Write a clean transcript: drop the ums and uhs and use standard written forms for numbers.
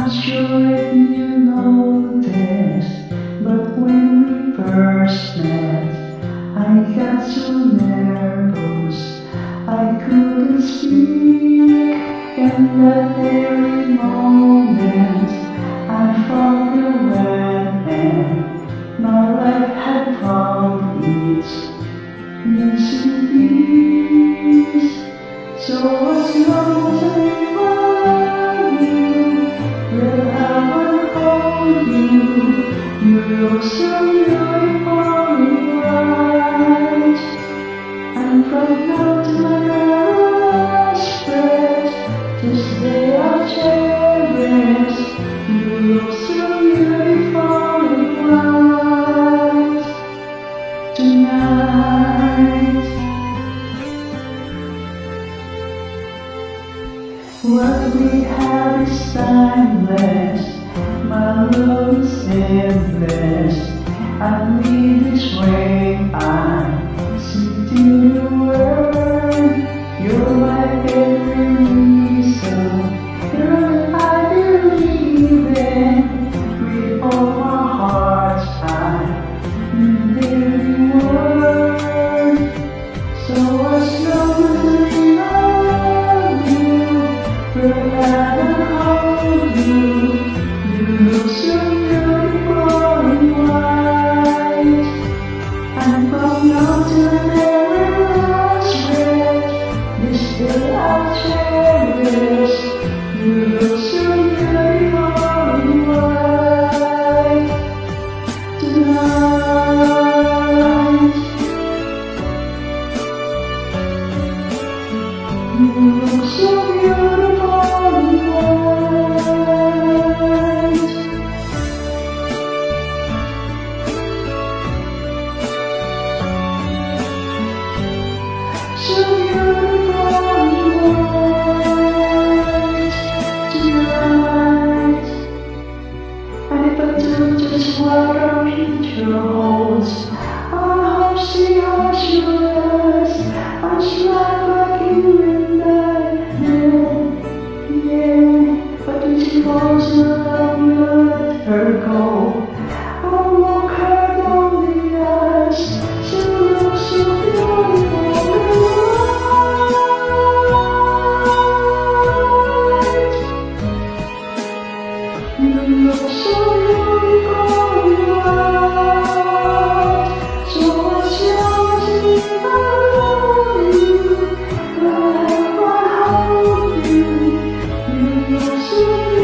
not sure if you noticed, but when we first met, I got so nervous I couldn't speak. In that very moment, I found the land, and my life had found its missing piece. So as long as I love you, will ever hold you. You look so beautiful and bright, and from now to my last breath, this day I'll cherish. You look so beautiful and bright tonight. What we have is timeless, my love is endless, and with this ring I see to the world. You're my every reason, girl, I believe in. With all my heart I need every word. So as long as I love you, will ever hold you. You look so beautiful and white, and from now to the very last breath, this day I'll cherish. You look so beautiful and white tonight. You look so beautiful and white. So beautiful and white tonight. And if I do just what our future holds, I hope she assures us like you and I. Yeah, but when she falls in love, you let her go. I walk her down the ice. She looks so beautiful and white. You look so beautiful and white. So as long as I love you, will ever hold you. You look so